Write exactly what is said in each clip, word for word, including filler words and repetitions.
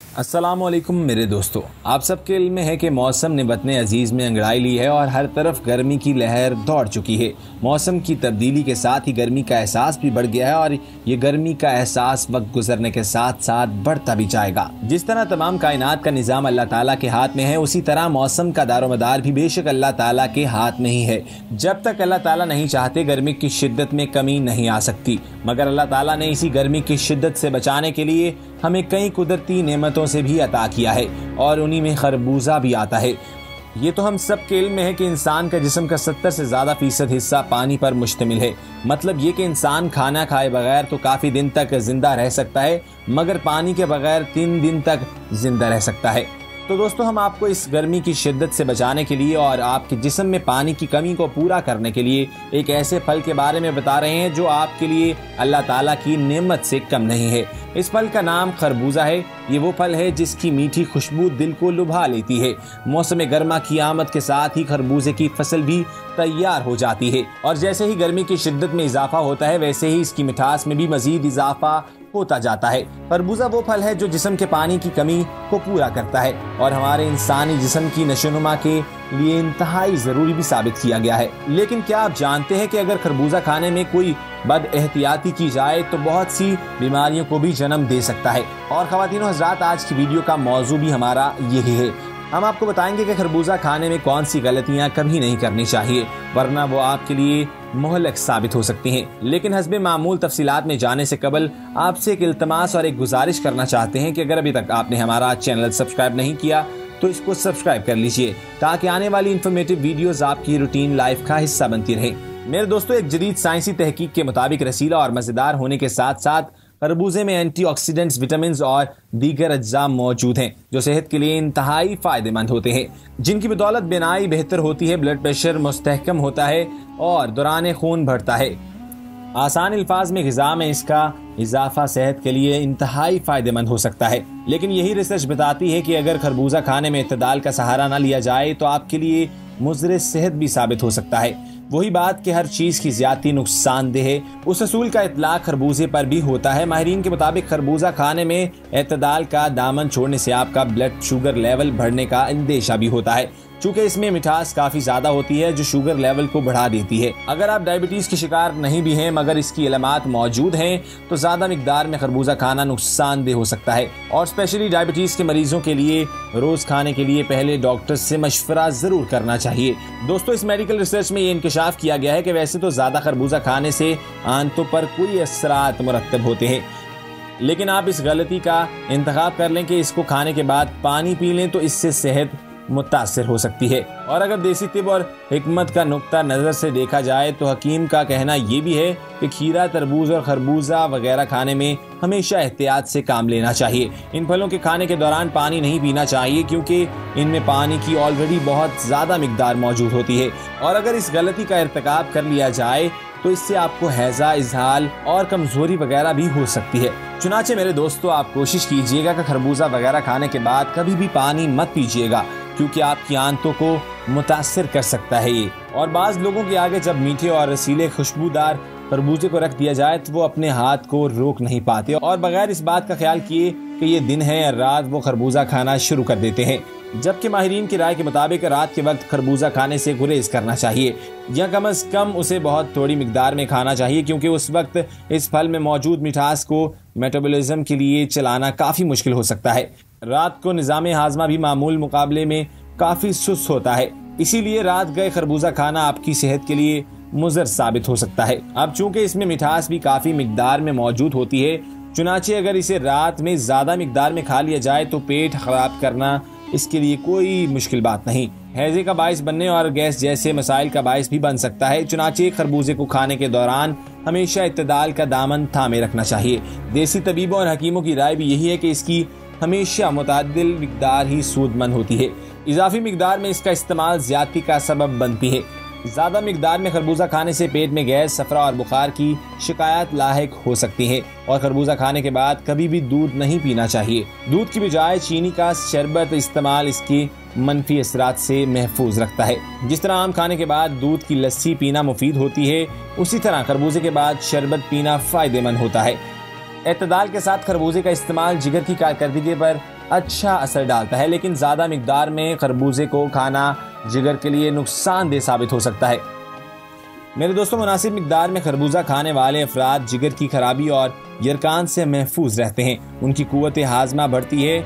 अस्सलामुअलैकुम मेरे दोस्तों, आप सबके इल्म में है कि मौसम ने वतन अजीज़ में अंगड़ाई ली है और हर तरफ गर्मी की लहर दौड़ चुकी है। मौसम की तब्दीली के साथ ही गर्मी का एहसास भी बढ़ गया है और ये गर्मी का एहसास वक्त गुजरने के साथ साथ बढ़ता भी जाएगा। जिस तरह तमाम कायनात का निज़ाम अल्लाह ताला के हाथ में है, उसी तरह मौसम का दारोमदार भी बेशक अल्लाह ताला के हाथ में ही है। जब तक अल्लाह ताला नहीं चाहते गर्मी की शिद्दत में कमी नहीं आ सकती, मगर अल्लाह ताला ने इसी गर्मी की शिद्दत से बचाने के लिए हमें कई कुदरती नेमतों से भी अता किया है और उन्हीं में खरबूजा भी आता है। ये तो हम सब के इल्म में है कि इंसान का जिस्म का सत्तर से ज़्यादा फीसद हिस्सा पानी पर मुश्तमिल है। मतलब ये कि इंसान खाना खाए बगैर तो काफ़ी दिन तक जिंदा रह सकता है, मगर पानी के बगैर तीन दिन तक जिंदा रह सकता है। तो दोस्तों, हम आपको इस गर्मी की शिद्दत से बचाने के लिए और आपके जिस्म में पानी की कमी को पूरा करने के लिए एक ऐसे फल के बारे में बता रहे हैं जो आपके लिए अल्लाह ताला की नेमत से कम नहीं है। इस फल का नाम खरबूजा है। ये वो फल है जिसकी मीठी खुशबू दिल को लुभा लेती है। मौसम गर्मा की आमद के साथ ही खरबूजे की फसल भी तैयार हो जाती है और जैसे ही गर्मी की शिद्दत में इजाफा होता है, वैसे ही इसकी मिठास में भी मजीद इजाफा होता जाता है। खरबूजा वो फल है जो जिस्म के पानी की कमी को पूरा करता है और हमारे इंसानी जिस्म की नशोनुमा के लिए इंतहाई जरूरी भी साबित किया गया है। लेकिन क्या आप जानते हैं कि अगर खरबूजा खाने में कोई बद एहतियाती की जाए तो बहुत सी बीमारियों को भी जन्म दे सकता है। और ख्वातीन और हज़रात, आज की वीडियो का मौजू भी हमारा यही है। हम आपको बताएंगे कि खरबूजा खाने में कौन सी गलतियां कभी नहीं करनी चाहिए, वरना वो आपके लिए मोहलक साबित हो सकती हैं। लेकिन हस्बे मामूल तफसीलात में जाने से कबल आपसे एक इल्तमास और एक गुजारिश करना चाहते हैं कि अगर अभी तक आपने हमारा चैनल सब्सक्राइब नहीं किया तो इसको सब्सक्राइब कर लीजिए, ताकि आने वाली इन्फॉर्मेटिव वीडियोस आपकी रूटीन लाइफ का हिस्सा बनती रहे। मेरे दोस्तों, एक जदीद साइंसी तहकीक के मुताबिक रसीला और मज़ेदार होने के साथ साथ खरबूजे में एंटीऑक्सीडेंट्स, विटामिन और दीगर अज्जा मौजूद हैं जो सेहत के लिए इंतहाई फायदेमंद होते हैं, जिनकी बदौलत बिनाई बेहतर होती है, ब्लड प्रेशर मुस्तहकम होता है और दौरान खून बढ़ता है। आसान अल्फाज में ग़िज़ा में इसका इजाफा सेहत के लिए इंतहाई फायदेमंद हो सकता है। लेकिन यही रिसर्च बताती है कि अगर खरबूजा खाने में इत्तेदाल का सहारा न लिया जाए तो आपके लिए मुज़र सेहत भी साबित हो सकता है। वही बात कि हर चीज की ज्यादती नुकसानदेह है, उस असूल का इतलाक खरबूजे पर भी होता है। माहिरीन के मुताबिक खरबूजा खाने में एतदाल का दामन छोड़ने से आपका ब्लड शुगर लेवल बढ़ने का अंदेशा भी होता है, चूँकि इसमें मिठास काफी ज्यादा होती है जो शुगर लेवल को बढ़ा देती है। अगर आप डायबिटीज के शिकार नहीं भी हैं, मगर इसकी अलामात मौजूद हैं, तो ज्यादा मिकदार में खरबूजा खाना नुकसानदेह हो सकता है। और स्पेशली डायबिटीज के मरीजों के लिए रोज खाने के लिए पहले डॉक्टर से मशवरा जरूर करना चाहिए। दोस्तों, इस मेडिकल रिसर्च में ये इंकशाफ किया गया है कि वैसे तो ज्यादा खरबूजा खाने से आंतों पर कोई असरात मुरतब होते हैं, लेकिन आप इस गलती का इंतखाब कर लें कि इसको खाने के बाद पानी पी लें तो इससे सेहत मुतासर हो सकती है। और अगर देसी तिब और हिकमत का नुक्ता नज़र से देखा जाए तो हकीम का कहना ये भी है कि खीरा, तरबूज और खरबूजा वगैरह खाने में हमेशा एहतियात से काम लेना चाहिए। इन फलों के खाने के दौरान पानी नहीं पीना चाहिए, क्योंकि इनमें पानी की ऑलरेडी बहुत ज़्यादा मिकदार मौजूद होती है और अगर इस गलती का इर्तिकाब कर लिया जाए तो इससे आपको हैजा, इजहाल और कमजोरी वगैरह भी हो सकती है। चुनाचे मेरे दोस्तों, आप कोशिश कीजिएगा कि खरबूजा वगैरह खाने के बाद कभी भी पानी मत पीजिएगा, क्योंकि आपकी आंतों को मुतासर कर सकता है ये। और बाज़ लोगों के आगे जब मीठे और रसीले खुशबूदार खरबूजे को रख दिया जाए तो वो अपने हाथ को रोक नहीं पाते और बगैर इस बात का ख्याल किए कि ये दिन है या रात, वो खरबूजा खाना शुरू कर देते हैं। जबकि माहिरीन की राय के मुताबिक रात के वक्त खरबूजा खाने से गुरेज करना चाहिए या कम अज कम उसे बहुत थोड़ी मिकदार में खाना चाहिए, क्योंकि उस वक्त इस फल में मौजूद मिठास को मेटाबॉलिज्म के लिए चलाना काफ़ी मुश्किल हो सकता है। रात को निज़ाम हाजमा भी मामूल मुकाबले में काफ़ी सुस्त होता है, इसीलिए रात गए खरबूजा खाना आपकी सेहत के लिए मुज़र साबित हो सकता है। अब चूंकि इसमें मिठास भी काफ़ी मिकदार में मौजूद होती है, चुनाचे अगर इसे रात में ज़्यादा मिकदार में खा लिया जाए तो पेट खराब करना इसके लिए कोई मुश्किल बात नहीं, हैजे का बायस बनने और गैस जैसे मसाइल का बायस भी बन सकता है। चुनाचे खरबूजे को खाने के दौरान हमेशा इत्तेदाल का दामन थामे रखना चाहिए। देसी तबीबों और हकीमों की राय भी यही है कि इसकी हमेशा मुतअद्दिल मिकदार ही सूदमंद होती है। इजाफी मिकदार में इसका इस्तेमाल ज्यादती का सबब बनती है। ज्यादा मिकदार में खरबूजा खाने से पेट में गैस, सफरा और बुखार की शिकायत लाहिक हो सकती है और खरबूजा खाने के बाद कभी भी दूध नहीं पीना चाहिए। दूध की बजाय चीनी का शरबत इस्तेमाल इसकी मनफी असरात से महफूज रखता है। जिस तरह आम खाने के बाद दूध की लस्सी पीना मुफीद होती है, उसी तरह खरबूजे के बाद शरबत पीना फायदेमंद होता है। एतदाल के साथ खरबूजे का इस्तेमाल जिगर की कारकर्दगी पर अच्छा असर डालता है, लेकिन ज़्यादा मिकदार में खरबूजे को खाना जिगर के लिए नुकसानदेह साबित हो सकता है। मेरे दोस्तों, मुनासिब मिकदार में खरबूजा खाने वाले अफराद जिगर की खराबी और यरकान से महफूज रहते हैं। उनकी कुव्वत हाजमा बढ़ती है,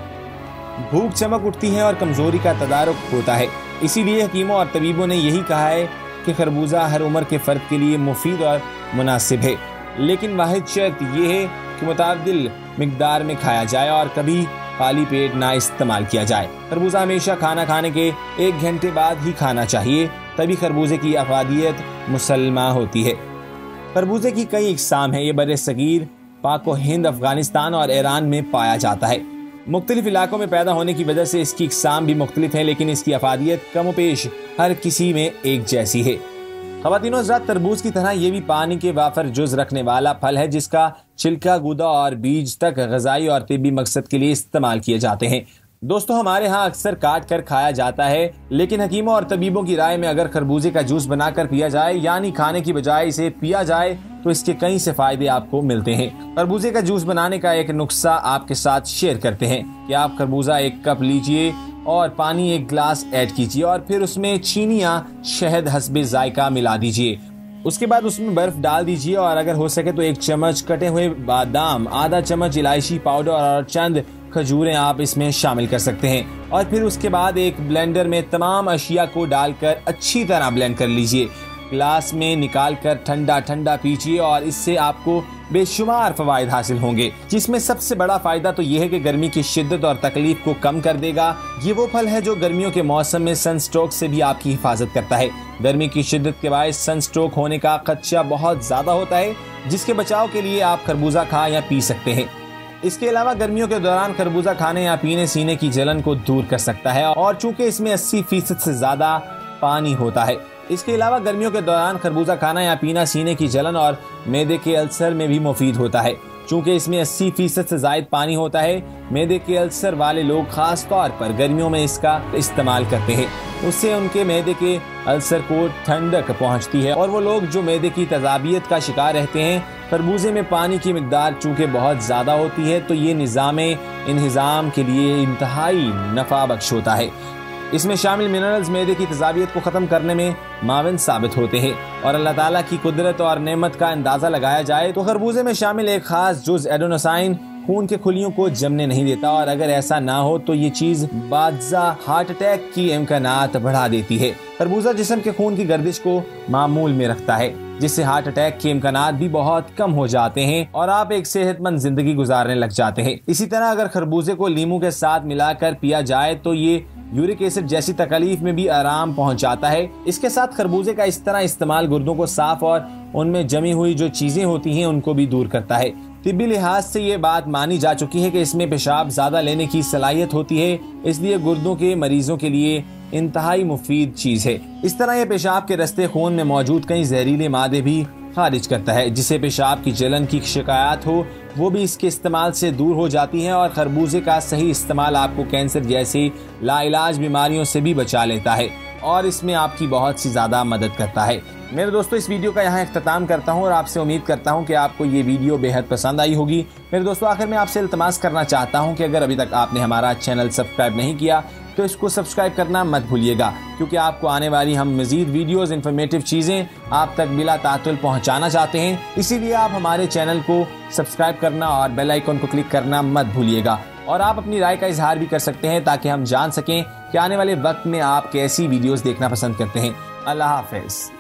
भूख चमक उठती है और कमजोरी का तदारुक होता है। इसीलिए हकीमों और तबीबों ने यही कहा है कि खरबूजा हर उम्र के फ़र्द के लिए मुफीद और मुनासिब है, लेकिन वाहिद शर्त यह है कि मुतादिल मिकदार में खाया जाए और कभी खाली पेट ना इस्तेमाल किया जाए। खरबूजा हमेशा खाना खाने के एक घंटे बाद ही खाना चाहिए, तभी खरबूजे की अफादियत मुसल्मा होती है। खरबूजे की कई इकसाम है। ये बरे सगीर, पाक व हिंद, अफगानिस्तान और ईरान में पाया जाता है। मुख्तलिफ इलाकों में पैदा होने की वजह से इसकी इकसाम भी मुख्तलिफ है, लेकिन इसकी अफादियत कम पेश हर किसी में एक जैसी है। ख़वातीनो हज़रात, तरबूज की तरह ये भी पानी के वाफर जुज़ रखने वाला फल है, जिसका छिलका, गूदा और बीज तक ग़िज़ाई और तिब्बी मकसद के लिए इस्तेमाल किए जाते हैं। दोस्तों, हमारे यहाँ अक्सर काट कर खाया जाता है, लेकिन हकीमों और तबीबों की राय में अगर खरबूजे का जूस बनाकर पिया जाए, यानी खाने की बजाय इसे पिया जाए, तो इसके कई से फायदे आपको मिलते हैं। खरबूजे का जूस बनाने का एक नुस्खा आपके साथ शेयर करते हैं कि आप खरबूजा एक कप लीजिए और पानी एक गिलास ऐड कीजिए और फिर उसमें चीनी या शहद हस्बे जायका मिला दीजिए। उसके बाद उसमें बर्फ डाल दीजिए और अगर हो सके तो एक चम्मच कटे हुए बादाम, आधा चम्मच इलायची पाउडर और चंद खजूरें आप इसमें शामिल कर सकते हैं और फिर उसके बाद एक ब्लेंडर में तमाम अशिया को डालकर अच्छी तरह ब्लेंड कर लीजिए। ग्लास में निकाल कर ठंडा ठंडा पीजिए और इससे आपको बेशुमार फवायद हासिल होंगे, जिसमें सबसे बड़ा फायदा तो यह है कि गर्मी की शिद्दत और तकलीफ को कम कर देगा। ये वो फल है जो गर्मियों के मौसम में सनस्ट्रोक से भी आपकी हिफाजत करता है। गर्मी की शिद्दत के बायस सनस्ट्रोक होने का खदशा बहुत ज्यादा होता है, जिसके बचाव के लिए आप खरबूजा खा या पी सकते हैं। इसके अलावा गर्मियों के दौरान खरबूजा खाने या पीने सीने की जलन को दूर कर सकता है और चूंकि इसमें अस्सी फीसद से ज्यादा पानी होता है। इसके अलावा गर्मियों के दौरान खरबूजा खाना या पीना सीने की जलन और मैदे के अल्सर में भी मुफीद होता है। चूंकि इसमें अस्सी फीसद से ज्यादा पानी होता है, मैदे के अल्सर वाले लोग खास तौर पर गर्मियों में इसका इस्तेमाल करते हैं। उससे उनके मैदे के अल्सर को ठंडक पहुंचती है और वो लोग जो मैदे की तजाबियत का शिकार रहते हैं, खरबूजे में पानी की मिकदार चूंकि बहुत ज़्यादा होती है, तो ये निज़ामे इंहिज़ाम के लिए इंतहाई नफ़ा बख्श होता है। इसमें शामिल मिनरल्स मैदे की तजाबियत को ख़त्म करने में माविन साबित होते हैं और अल्लाह ताला की कुदरत और नेमत का अंदाज़ा लगाया जाए तो खरबूजे में शामिल एक खास जुज़ एडेनोसाइन खून के खुलियों को जमने नहीं देता और अगर ऐसा ना हो तो ये चीज़ बाज़ा हार्ट अटैक की इम्कानात बढ़ा देती है। खरबूजा जिस्म के खून की गर्दिश को मामूल में रखता है, जिससे हार्ट अटैक के इम्कानात भी बहुत कम हो जाते हैं और आप एक सेहतमंद जिंदगी गुजारने लग जाते हैं। इसी तरह अगर खरबूजे को लीमू के साथ मिलाकर पिया जाए तो ये यूरिक एसिड जैसी तकलीफ में भी आराम पहुंचाता है। इसके साथ खरबूजे का इस तरह इस्तेमाल गुर्दों को साफ और उनमें जमी हुई जो चीजें होती हैं उनको भी दूर करता है। तिब्बी लिहाज से ये बात मानी जा चुकी है कि इसमें पेशाब ज्यादा लेने की सलाहियत होती है, इसलिए गुर्दों के मरीजों के लिए इंतहाई मुफीद चीज है। इस तरह ये पेशाब के रस्ते खून में मौजूद कई जहरीले मादे भी खारिज करता है, जिसे पेशाब की जलन की शिकायत हो वो भी इसके इस्तेमाल से दूर हो जाती है और खरबूजे का सही इस्तेमाल आपको कैंसर जैसी लाइलाज बीमारियों से भी बचा लेता है और इसमें आपकी बहुत सी ज़्यादा मदद करता है। मेरे दोस्तों, इस वीडियो का यहाँ इख्तिताम करता हूँ और आपसे उम्मीद करता हूँ कि आपको ये वीडियो बेहद पसंद आई होगी। मेरे दोस्तों, आखिर में आपसे इल्तमास करना चाहता हूँ कि अगर अभी तक आपने हमारा चैनल सब्सक्राइब नहीं किया तो इसको सब्सक्राइब करना मत भूलिएगा, क्योंकि आपको आने वाली हम मजीद वीडियोस, इन्फॉर्मेटिव चीज़ें आप तक बिला तातुल पहुंचाना चाहते हैं। इसीलिए आप हमारे चैनल को सब्सक्राइब करना और बेल आइकन को क्लिक करना मत भूलिएगा और आप अपनी राय का इजहार भी कर सकते हैं ताकि हम जान सकें कि आने वाले वक्त में आप कैसी वीडियोस देखना पसंद करते हैं। अल्लाह हाफिज़।